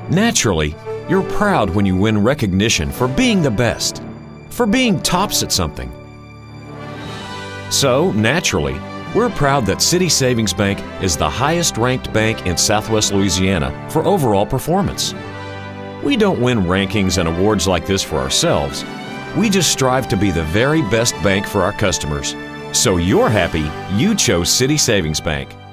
Naturally, you're proud when you win recognition for being the best, for being tops at something. So, naturally, we're proud that City Savings Bank is the highest ranked bank in Southwest Louisiana for overall performance. We don't win rankings and awards like this for ourselves. We just strive to be the very best bank for our customers. So you're happy you chose City Savings Bank.